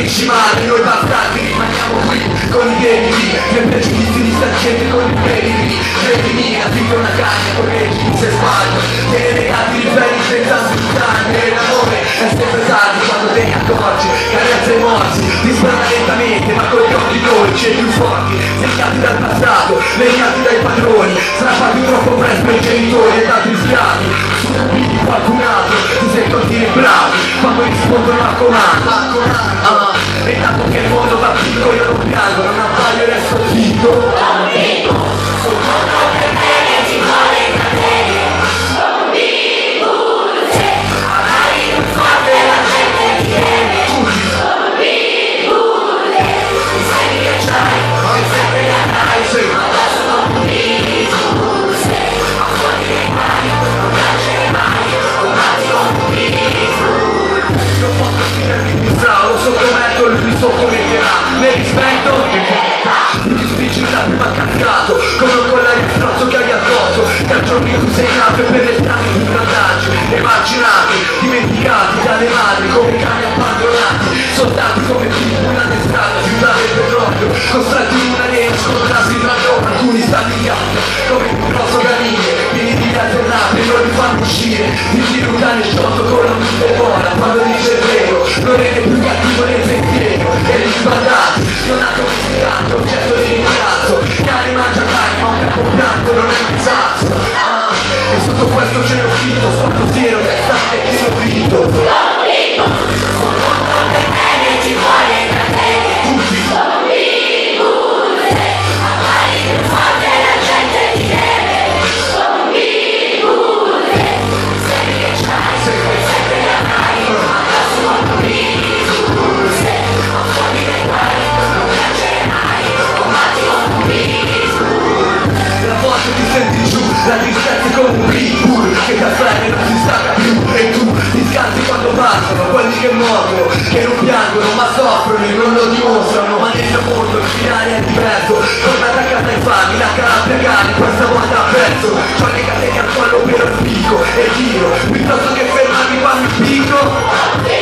finisci male, noi bastardi rimaniamo qui con i debiti, nel pregiudizio di sta gente con i crediti. Credimi, affitto una casa, correggimi se sbaglio, tiene legati i ribelli senza sfruttare. L'amore è sempre tardi quando te ne accorgi, carezze e morsi, dispara lentamente ma con gli occhi dolci e più forti, segnati dal passato, legnati dai padroni, strappati troppo presto ai genitori e altri schiavi. Su di qualcun altro ti sento dire bravi quando rispondono a comando. E dato che il mondo va piccolo io non piango, non appaio e resto zitto. Lo sottometto, lui mi sottometterà, ne rispetto, mi spingi da prima cazzato, come un collare di strozzo che hai addosso, che al giorno in cui sei nato e per le strade più grandaggi, emarginati, dimenticati dalle madri come cani abbandonati, soldati come più una addestrata, città del petrolio, costretti in una linea, scontrati tra loro, alcuni stanno in gatto, come un grosso canile, pieni di alternate, non li fanno uscire, di chirurgane sciolto con la mente buona, quando dice il vero, non rende più cattivo nel pensiero, e gli sbandati, non ha come spiegato, oggetto di rimpiazzo, cane mangia carne, ma un capo bianco non è un sasso, e sotto questo c'è un fito, sotto zero, testa e tiro frito. La tristezza è come un pitbull che caffè non si stacca più, e tu ti scalzi quando passano quelli che mordono, che non piangono ma soffrono e non lo dimostrano, ma nel mio mondo il finale è diverso. Tornate a casa infami, la Calabria cani, questa volta a pezzo, c'ho le catene al collo per il picco e tiro, piuttosto che fermarmi quando il picco.